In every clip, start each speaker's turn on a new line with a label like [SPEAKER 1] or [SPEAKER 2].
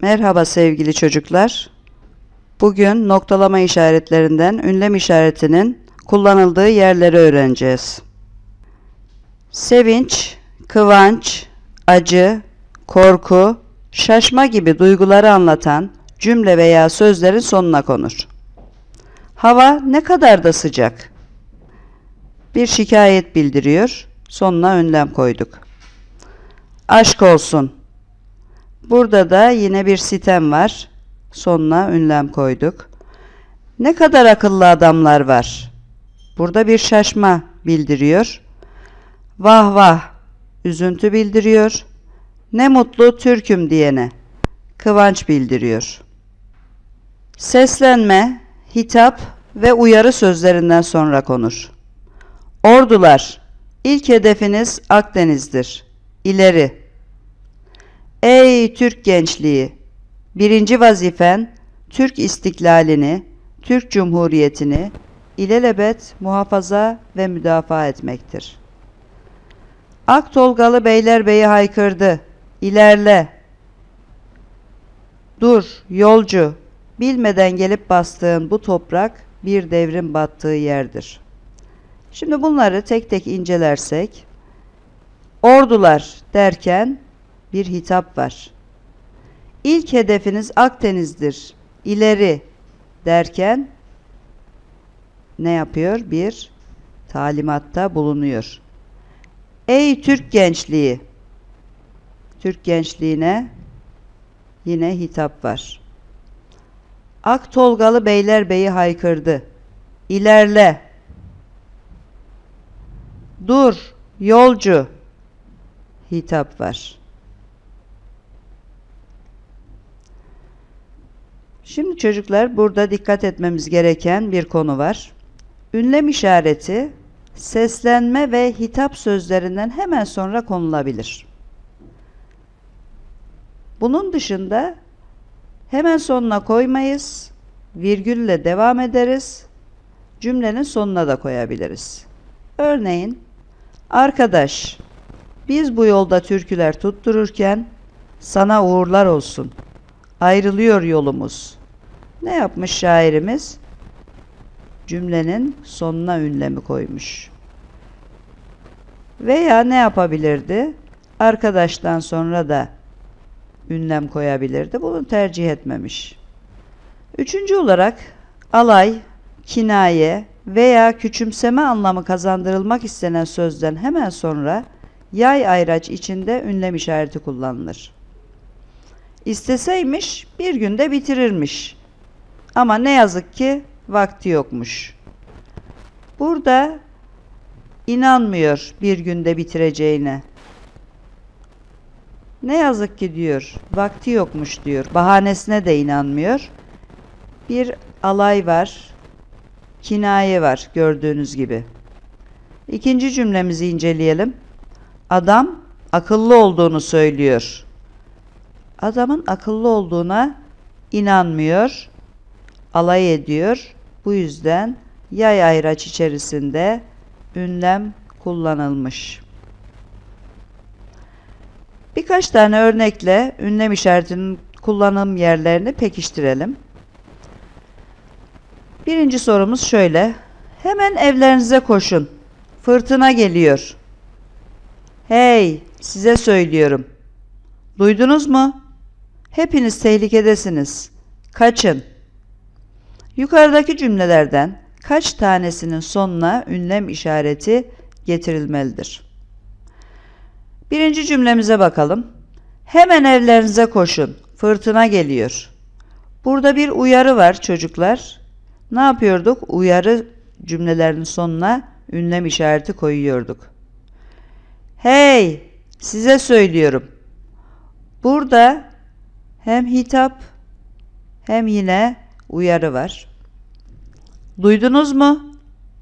[SPEAKER 1] Merhaba sevgili çocuklar. Bugün noktalama işaretlerinden ünlem işaretinin kullanıldığı yerleri öğreneceğiz. Sevinç, kıvanç, acı, korku, şaşma gibi duyguları anlatan cümle veya sözlerin sonuna konur. Hava ne kadar da sıcak. Bir şikayet bildiriyor. Sonuna ünlem koyduk. Aşk olsun. Burada da yine bir sitem var. Sonuna ünlem koyduk. Ne kadar akıllı adamlar var. Burada bir şaşma bildiriyor. Vah vah, üzüntü bildiriyor. Ne mutlu Türk'üm diyene. Kıvanç bildiriyor. Seslenme, hitap ve uyarı sözlerinden sonra konur. Ordular, ilk hedefiniz Akdeniz'dir. İleri. Ey Türk gençliği! Birinci vazifen Türk istiklalini, Türk Cumhuriyeti'ni ilelebet muhafaza ve müdafaa etmektir. Aktolgalı Beylerbeyi haykırdı. İlerle! Dur, yolcu! Bilmeden gelip bastığın bu toprak bir devrin battığı yerdir. Şimdi bunları tek tek incelersek, ordular derken bir hitap var. İlk hedefiniz Akdeniz'dir. İleri derken ne yapıyor? Bir talimatta bulunuyor. Ey Türk gençliği! Türk gençliğine yine hitap var. Aktolgalı Beylerbeyi haykırdı. İlerle! Dur, yolcu! Hitap var. Şimdi çocuklar, burada dikkat etmemiz gereken bir konu var. Ünlem işareti seslenme ve hitap sözlerinden hemen sonra konulabilir. Bunun dışında hemen sonuna koymayız, virgülle devam ederiz, cümlenin sonuna da koyabiliriz. Örneğin, arkadaş, biz bu yolda türküler tuttururken sana uğurlar olsun. Ayrılıyor yolumuz. Ne yapmış şairimiz? Cümlenin sonuna ünlemi koymuş. Veya ne yapabilirdi? Arkadaştan sonra da ünlem koyabilirdi. Bunu tercih etmemiş. Üçüncü olarak alay, kinaye veya küçümseme anlamı kazandırılmak istenen sözden hemen sonra yay ayraç içinde ünlem işareti kullanılır. İsteseymiş bir günde bitirirmiş. Ama ne yazık ki vakti yokmuş. Burada inanmıyor bir günde bitireceğine. Ne yazık ki diyor, vakti yokmuş diyor. Bahanesine de inanmıyor. Bir alay var, kinaye var gördüğünüz gibi. İkinci cümlemizi inceleyelim. Adam akıllı olduğunu söylüyor. Adamın akıllı olduğuna inanmıyor, alay ediyor. Bu yüzden yay ayraç içerisinde ünlem kullanılmış. Birkaç tane örnekle ünlem işaretinin kullanım yerlerini pekiştirelim. Birinci sorumuz şöyle. Hemen evlerinize koşun. Fırtına geliyor. Hey, size söylüyorum. Duydunuz mu? Hepiniz tehlikedesiniz. Kaçın. Yukarıdaki cümlelerden kaç tanesinin sonuna ünlem işareti getirilmelidir? Birinci cümlemize bakalım. Hemen evlerinize koşun. Fırtına geliyor. Burada bir uyarı var çocuklar. Ne yapıyorduk? Uyarı cümlelerinin sonuna ünlem işareti koyuyorduk. Hey, size söylüyorum. Burada hem hitap hem yine uyarı var. Duydunuz mu?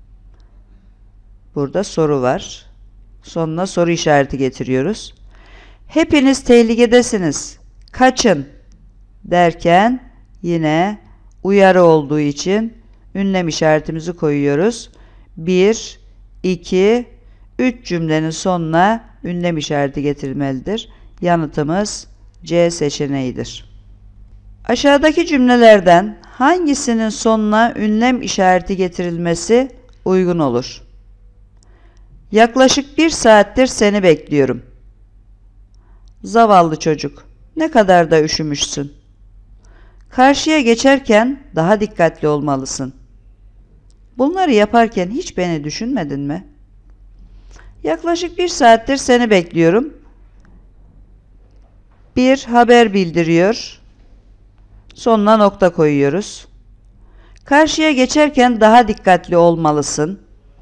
[SPEAKER 1] Burada soru var. Sonuna soru işareti getiriyoruz. Hepiniz tehlikedesiniz. Kaçın derken yine uyarı olduğu için ünlem işaretimizi koyuyoruz. 1, 2, 3 cümlenin sonuna ünlem işareti getirilmelidir. Yanıtımız C seçeneğidir. Aşağıdaki cümlelerden hangisinin sonuna ünlem işareti getirilmesi uygun olur? Yaklaşık 1 saattir seni bekliyorum. Zavallı çocuk, ne kadar da üşümüşsün. Karşıya geçerken daha dikkatli olmalısın. Bunları yaparken hiç beni düşünmedin mi? Yaklaşık 1 saattir seni bekliyorum. Bir haber bildiriyor. Sonuna nokta koyuyoruz. Karşıya geçerken daha dikkatli olmalısın.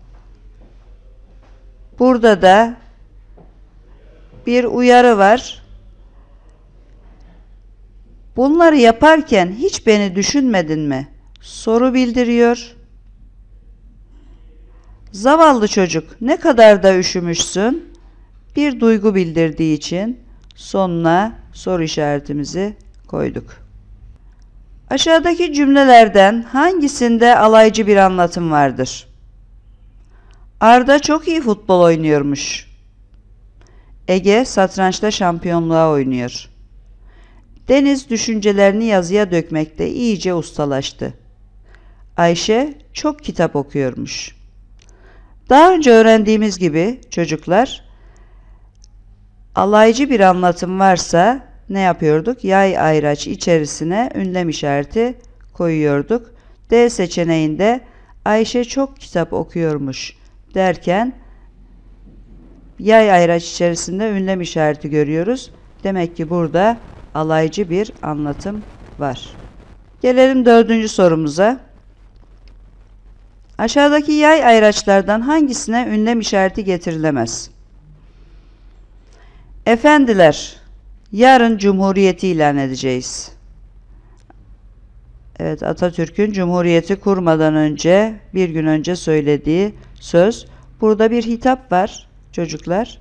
[SPEAKER 1] Burada da bir uyarı var. Bunları yaparken hiç beni düşünmedin mi? Soru bildiriyor. Zavallı çocuk, ne kadar da üşümüşsün. Bir duygu bildirdiği için sonuna soru işaretimizi koyduk. Aşağıdaki cümlelerden hangisinde alaycı bir anlatım vardır? Arda çok iyi futbol oynuyormuş. Ege satrançta şampiyonluğa oynuyor. Deniz düşüncelerini yazıya dökmekte iyice ustalaştı. Ayşe çok kitap okuyormuş. Daha önce öğrendiğimiz gibi çocuklar, alaycı bir anlatım varsa ne yapıyorduk? Yay ayraç içerisine ünlem işareti koyuyorduk. D seçeneğinde Ayşe çok kitap okuyormuş derken yay ayraç içerisinde ünlem işareti görüyoruz. Demek ki burada alaycı bir anlatım var. Gelelim 4. sorumuza. Aşağıdaki yay ayraçlardan hangisine ünlem işareti getirilemez? Efendiler, yarın Cumhuriyeti ilan edeceğiz. Evet, Atatürk'ün Cumhuriyeti kurmadan önce, bir gün önce söylediği söz. Burada bir hitap var çocuklar.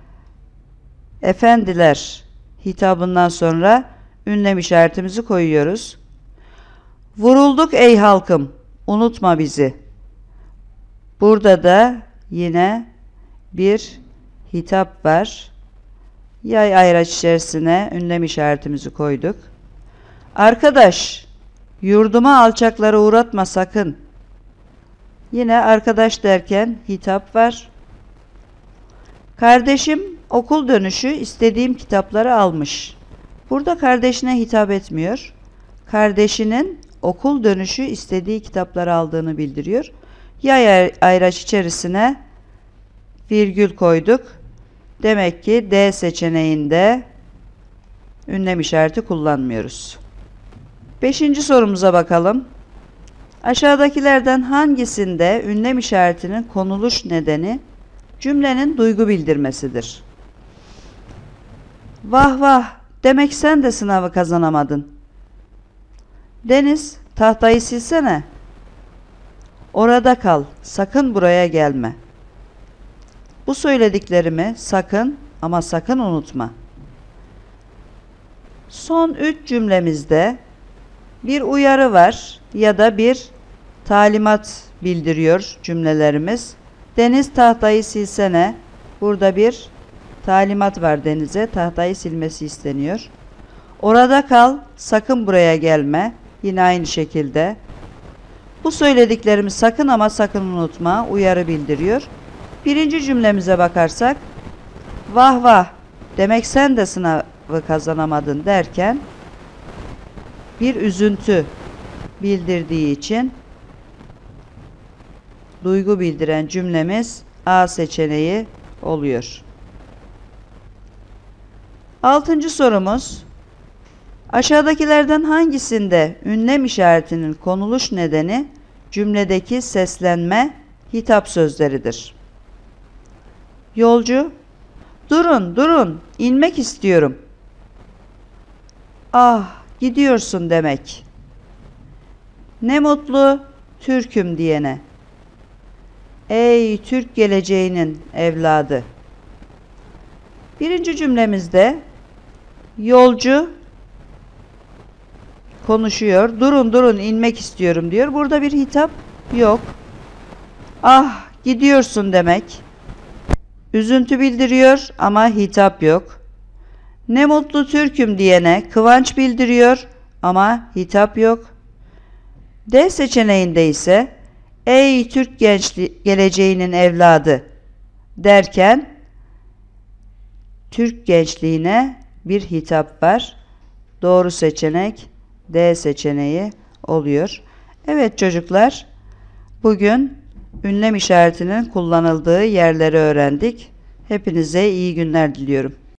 [SPEAKER 1] Efendiler hitabından sonra ünlem işaretimizi koyuyoruz. Vurulduk ey halkım, unutma bizi. Burada da yine bir hitap var. Yay ayraç içerisine ünlem işaretimizi koyduk. Arkadaş, yurduma alçakları uğratma sakın. Yine arkadaş derken hitap var. Kardeşim okul dönüşü istediğim kitapları almış. Burada kardeşine hitap etmiyor. Kardeşinin okul dönüşü istediği kitapları aldığını bildiriyor. Yay ayraç içerisine virgül koyduk. Demek ki D seçeneğinde ünlem işareti kullanmıyoruz. 5. sorumuza bakalım. Aşağıdakilerden hangisinde ünlem işaretinin konuluş nedeni cümlenin duygu bildirmesidir? Vah vah, demek sen de sınavı kazanamadın. Deniz, tahtayı silsene. Orada kal, sakın buraya gelme. Bu söylediklerimi sakın ama sakın unutma. Son 3 cümlemizde bir uyarı var ya da bir talimat bildiriyor cümlelerimiz. Deniz tahtayı silsene. Burada bir talimat var Deniz'e. Tahtayı silmesi isteniyor. Orada kal, sakın buraya gelme. Yine aynı şekilde. Bu söylediklerimi sakın ama sakın unutma. Uyarı bildiriyor. 1. cümlemize bakarsak, vah vah, demek sen de sınavı kazanamadın derken bir üzüntü bildirdiği için duygu bildiren cümlemiz A seçeneği oluyor. 6. sorumuz, aşağıdakilerden hangisinde ünlem işaretinin konuluş nedeni cümledeki seslenme hitap sözleridir? Yolcu, durun durun, inmek istiyorum. Ah, gidiyorsun demek. Ne mutlu Türk'üm diyene. Ey Türk geleceğinin evladı. 1. cümlemizde yolcu konuşuyor. Durun durun, inmek istiyorum diyor. Burada bir hitap yok. Ah, gidiyorsun demek. Üzüntü bildiriyor ama hitap yok. Ne mutlu Türk'üm diyene kıvanç bildiriyor ama hitap yok. D seçeneğinde ise ey Türk geleceğinin evladı derken Türk gençliğine bir hitap var. Doğru seçenek D seçeneği oluyor. Evet çocuklar, bugün ünlem işaretinin kullanıldığı yerleri öğrendik. Hepinize iyi günler diliyorum.